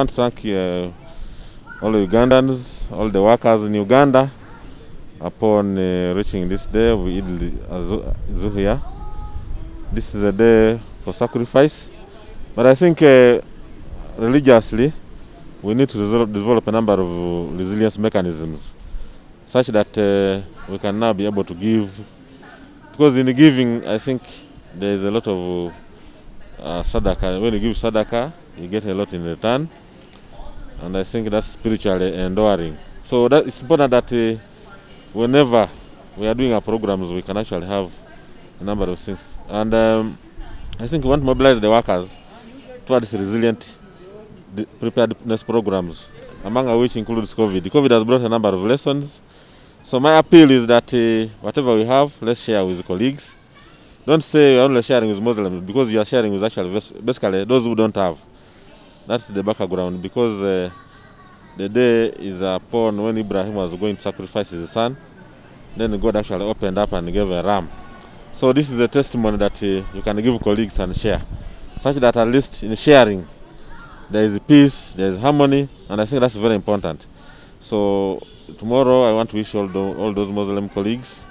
want to thank all the Ugandans, all the workers in Uganda upon reaching this day of Eid al-Zuha. This is a day for sacrifice, but I think religiously we need to develop a number of resilience mechanisms such that we can now be able to give, because in the giving I think there is a lot of sadaqah. When you give sadaqah, you get a lot in return, and I think that's spiritually enduring. So that it's important that whenever we are doing our programs, we can actually have a number of things. And I think we want to mobilize the workers towards resilient preparedness programs, among which includes COVID. COVID has brought a number of lessons. So my appeal is that whatever we have, let's share with colleagues. Don't say you're only sharing with Muslims, because you are sharing with actually basically those who don't have. That's the background, because the day is upon when Ibrahim was going to sacrifice his son. Then God actually opened up and gave a ram. So this is a testimony that you can give colleagues and share, such that at least in sharing there is peace, there is harmony, and I think that's very important. So tomorrow I want to wish all those Muslim colleagues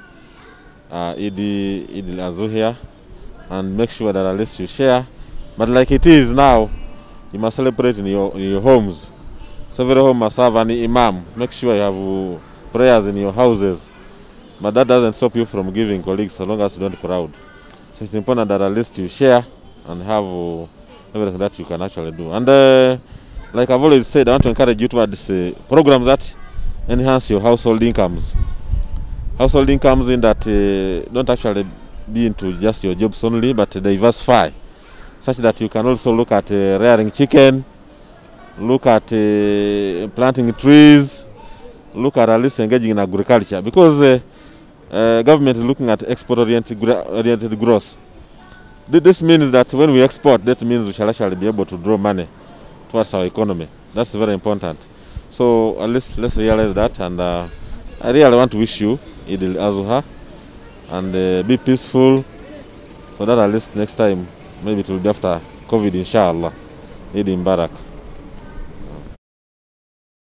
Eid al-Zuha, and make sure that at least you share. But like it is now, you must celebrate in your homes. Several homes must have an imam. Make sure you have prayers in your houses. But that doesn't stop you from giving colleagues, so long as you don't crowd. So it's important that at least you share and have everything that you can actually do. And like I've always said, I want to encourage you towards programs that enhance your household incomes. Household incomes in that don't actually be into just your jobs only, but diversify, such that you can also look at rearing chicken, look at planting trees, look at least engaging in agriculture, because government is looking at export-oriented growth. This means that when we export, that means we shall actually be able to draw money towards our economy. That's very important. So at least let's realize that, and I really want to wish you Eid al-Zuha, and be peaceful, so that at least next time, maybe it will be after COVID, inshallah. Eid Mubarak.